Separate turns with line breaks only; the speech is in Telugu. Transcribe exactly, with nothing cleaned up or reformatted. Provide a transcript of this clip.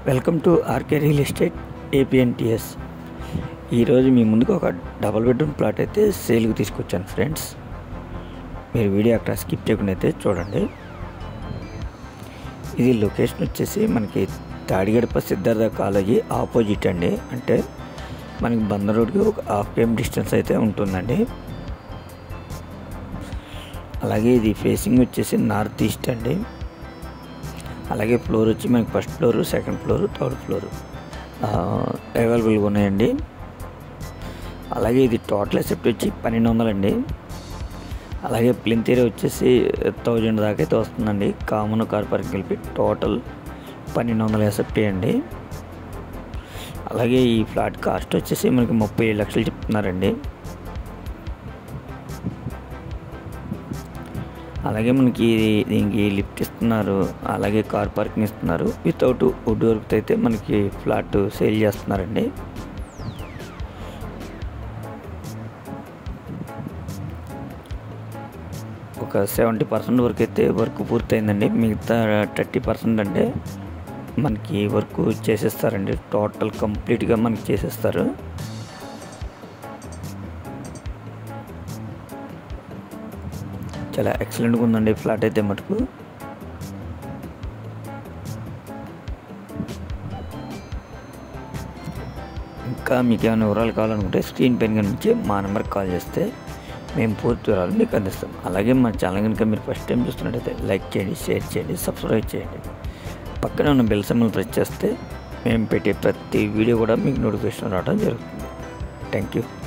Welcome to RK real estate APNTS. ఈరోజు మీ ముందుకు ఒక డబుల్ బెడ్రూమ్ ప్లాట్ అయితే సేల్కి తీసుకొచ్చాను ఫ్రెండ్స్. మీరు వీడియో అక్కడ స్కిప్ చేయకుండా అయితే చూడండి. ఇది లొకేషన్ వచ్చేసి మనకి తాడిగడప సిద్ధార్థ కాలేజీ ఆపోజిట్ అండి. అంటే మనకి బందర్ రోడ్కి ఒక హాఫ్ కేఎం డిస్టెన్స్ అయితే ఉంటుందండి. అలాగే ఇది ఫేసింగ్ వచ్చేసి నార్త్ ఈస్ట్ అండి. అలాగే ఫ్లోర్ వచ్చి మనకి first floor, second floor, third floor అవైలబుల్గా ఉన్నాయండి. అలాగే ఇది టోటల్ ఎసెప్ట్ వచ్చి పన్నెండు వందలు అండి. అలాగే ప్లింత్ ఏరియా వచ్చేసి థౌజండ్ దాకా అయితే వస్తుందండి. కామన్ కార్ పార్కింగ్ కలిపి టోటల్ పన్నెండు వందల ఎసెప్ట్ అండి. అలాగే ఈ ఫ్లాట్ కాస్ట్ వచ్చేసి మనకి ముప్పై ఏడు లక్షలు చెప్తున్నారండి. అలాగే మనకి దీనికి లిఫ్ట్ ఇస్తున్నారు, అలాగే కార్ పార్కింగ్ ఇస్తున్నారు. వితౌట్ వుడ్ వర్క్ అయితే మనకి ఫ్లాట్ సేల్ చేస్తున్నారండి. ఒక సెవెంటీ పర్సెంట్ వరకు అయితే వర్క్ పూర్తయిందండి. మిగతా థర్టీ పర్సెంట్ అంటే మనకి వర్క్ చేసేస్తారండి. టోటల్ కంప్లీట్గా మనకి చేసేస్తారు. చాలా ఎక్సలెంట్గా ఉందండి ఫ్లాట్ అయితే మటుకు. ఇంకా మీకు ఏమైనా వివరాలు కావాలనుకుంటే స్క్రీన్ పైన నుంచి మా నెంబర్కి కాల్ చేస్తే మేము పూర్తి వివరాలు మీకు అందిస్తాం. అలాగే మా ఛానల్ కనుక మీరు ఫస్ట్ టైం చూస్తున్నట్టయితే లైక్ చేయండి, షేర్ చేయండి, సబ్స్క్రైబ్ చేయండి. పక్కన ఉన్న బెల్ సింబల్ ప్రెస్ చేస్తే మేము పెట్టే ప్రతి వీడియో కూడా మీకు నోటిఫికేషన్ రావడం జరుగుతుంది. Thank you.